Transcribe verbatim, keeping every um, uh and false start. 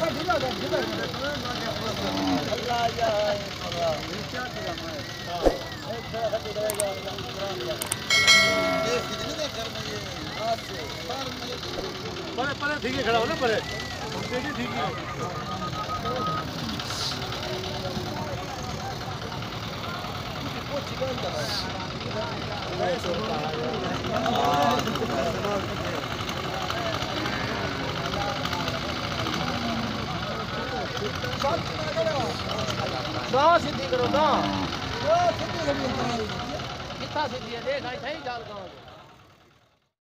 अल्लाह या परे परे ठीक है खड़ा हो ना परे ठीक है सीधी करो ना सीधी कितना सीधी है देख आई सही जाल कहाँ